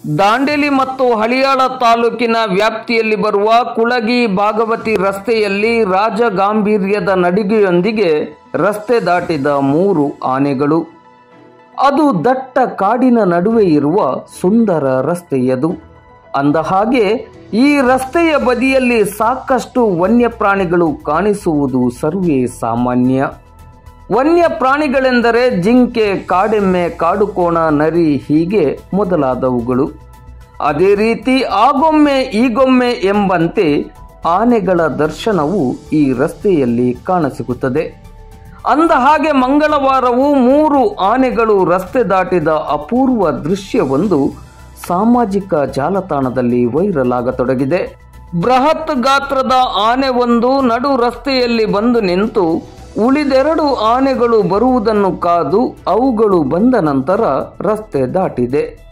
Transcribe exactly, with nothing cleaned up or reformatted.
ದಾಂಡೇಲಿ ಮತ್ತು ಹಳಿಯಾಳ ತಾಲೂಕಿನ ವ್ಯಾಪ್ತಿಯಲ್ಲಿ ಬರುವ ಕುಳಗಿ ಭಾಗವತಿ ರಸ್ತೆಯಲ್ಲಿ ರಾಜಗಾಂಭೀರ್ಯದ ನಡಿಗೆಯೊಂದಿಗೆ ರಸ್ತೆ ದಾಟಿದ ಮೂರು ಆನೆಗಳು. ಅದು ದಟ್ಟ ಕಾಡಿನ ನಡುವೆ ಇರುವ ಸುಂದರ ರಸ್ತೆಯದು. ಅಂದಹಾಗೆ ಈ ರಸ್ತೆಯ ಬದಿಯಲ್ಲಿ ಸಾಕಷ್ಟು ವನ್ಯಪ್ರಾಣಿಗಳು ಕಾಣಿಸುವುದು ಸರ್ವೇ ಸಾಮಾನ್ಯ. ವನ್ಯ ಪ್ರಾಣಿಗಳೆಂದರೆ ಜಿಂಕೆ, ಕಾಡೆಮ್ಮೆ, ಕಾಡುಕೋಣ, ನರಿ ಹೀಗೆ ಮೊದಲಾದವುಗಳು. ಅದೇ ರೀತಿ ಆಗೊಮ್ಮೆ ಈಗೊಮ್ಮೆ ಎಂಬಂತೆ ಆನೆಗಳ ದರ್ಶನವು ಈ ರಸ್ತೆಯಲ್ಲಿ ಕಾಣಸಿಗುತ್ತದೆ. ಅಂದಹಾಗೆ ಮಂಗಳವಾರವೂ ಮೂರು ಆನೆಗಳು ರಸ್ತೆ ದಾಟಿದ ಅಪೂರ್ವ ದೃಶ್ಯವೊಂದು ಸಾಮಾಜಿಕ ಜಾಲತಾಣದಲ್ಲಿ ವೈರಲ್ ಆಗತೊಡಗಿದೆ. ಬೃಹತ್ ಗಾತ್ರದ ಆನೆ ಒಂದು ನಡು ರಸ್ತೆಯಲ್ಲಿ ಬಂದು ನಿಂತು ಉಳಿದೆರಡು ಆನೆಗಳು ಬರುವುದನ್ನು ಕಾದು ಅವುಗಳು ಬಂದ ನಂತರ ರಸ್ತೆ ದಾಟಿದೆ.